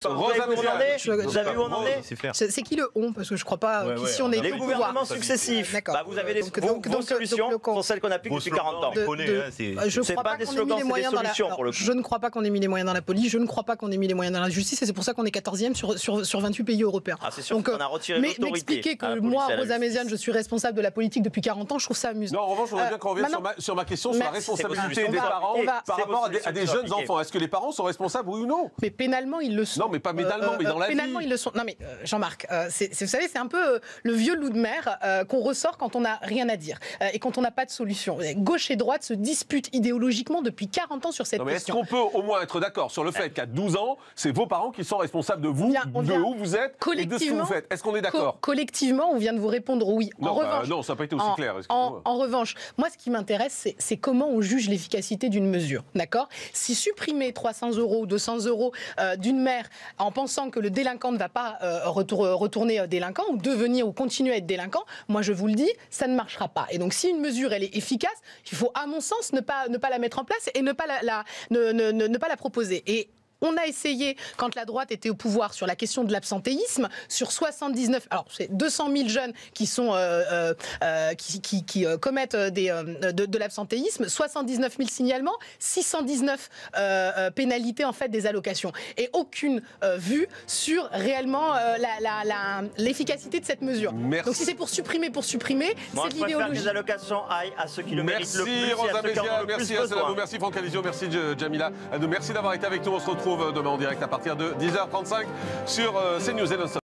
Vous avez vu où on en est? C'est qui le on? Parce que je crois pas qu'ici on est les gouvernements successifs. Vous avez vos solutions sont celles qu'on applique depuis 40 ans. Je crois pas qu'on ait mis les moyens dans la... Je ne crois pas qu'on ait mis les moyens dans la police, je ne crois pas qu'on ait mis les moyens dans la justice, et c'est pour ça qu'on est 14e sur 28 pays européens. C'est sûr qu'on a retiré l'autorité. Mais m'expliquer que moi, Rosa Méziane, je suis responsable de la politique depuis 40 ans, je trouve ça amusant. Non, en revanche, je voudrais bien qu'on revienne sur ma question sur la responsabilité des parents par rapport à des jeunes enfants. Est-ce que les parents sont responsables, oui ou non? Mais pénalement, ils le sont. Non, mais pas pénalement, mais dans la vie. Pénalement, ils le sont. Non, mais Jean-Marc, vous savez, c'est un peu le vieux loup de mer qu'on ressort quand on n'a rien à dire et quand on n'a pas de solution. Gauche et droite se disputent idéologiquement depuis 40 ans sur cette question. Est-ce qu'on peut au moins être d'accord sur le fait qu'à 12 ans, c'est vos parents qui sont responsables de vous, de où vous êtes et de ce que vous faites? Est-ce qu'on est d'accord? Collectivement, on vient de vous répondre oui. Non, non, ça n'a pas été aussi clair. En revanche, moi, ce qui m'intéresse, c'est comment on juge l'efficacité d'une mesure. D'accord? Si supprimer 300 € ou 200 € d'une mère en pensant que le délinquant ne va pas retourner délinquant ou devenir ou continuer à être délinquant, moi, je vous le dis, ça ne marchera pas. Et donc, si une mesure, elle est efficace, il faut, à mon sens, ne pas la mettre en place et ne pas la proposer. Et on a essayé, quand la droite était au pouvoir, sur la question de l'absentéisme, sur 79... Alors, c'est 200 000 jeunes qui commettent de l'absentéisme, 79 000 signalements, 619 pénalités, en fait, des allocations. Et aucune vue sur réellement l'efficacité de cette mesure. Merci. Donc, si c'est pour supprimer, c'est de l'idéologie. Je préfère que les allocations aillent à ceux qui le méritent le plus. Merci Rosa Méziane, merci besoin. Merci Franck Alizio, merci Jamila. Merci d'avoir été avec nous. On se retrouve demain en direct à partir de 10h35 sur CNews et